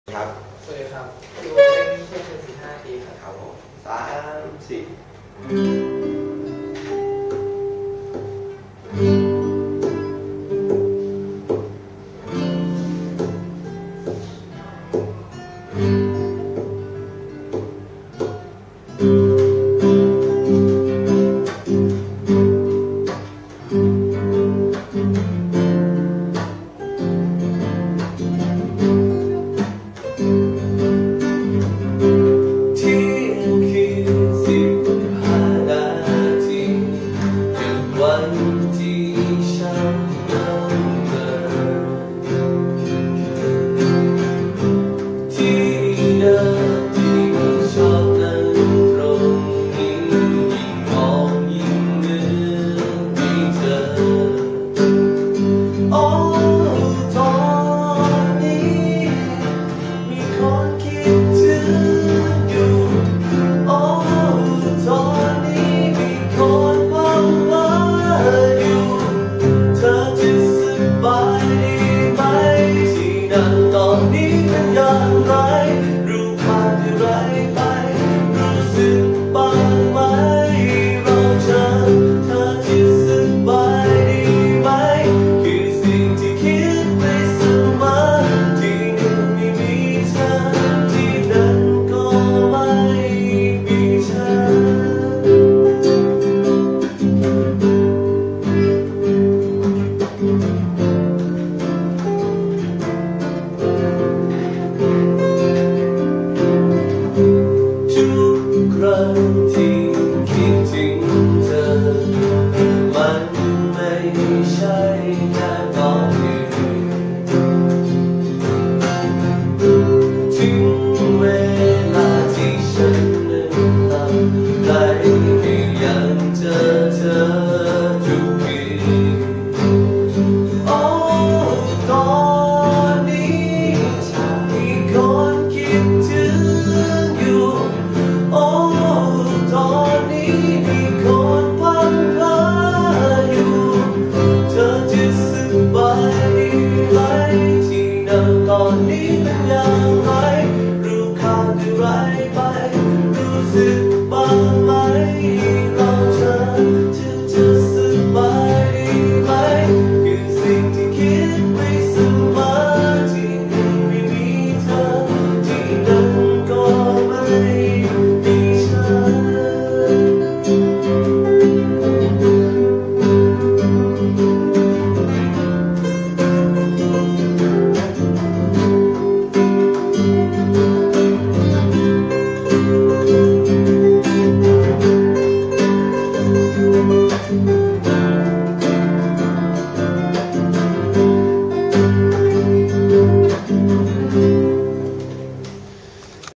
ครับสวัสดีครับดูเล่นเที่ยวคืน15 ปีครับครับผม30วันที่ฉันนั้นเดินที่เดิมที่ชอบนั้นตรงนี้ยิ่งมองยิ่งนึกถึงเธอโอ้ตอนนี้มีคนคิดถึงอยู่โอ้ตอนนี้มีคนตอนนี้เป็นอย่างไรรู้ผ่านที่ไรไปรู้สึกบ้างไหมเราเธอจะสบายดีไหมคือสิ่งที่คิดไปเสมอที่นี่ไม่มีเธอที่นั้นก็ไม่มีเธอครั้งที่คิดถึงเธอมันไม่ใช่แค่ตอนนี้ถึงเวลาที่ฉันนั้นหลับไหลก็ยังเจอเธอทุกคืนโอ้ตอนนี้มีคนคิดถึงอยู่โอ้ตอนนี้มีคนพังพาอยู่เธอจะสบายดีไหมที่นั่นตอนนี้เป็นอย่างไรรู้ข่าวอะไร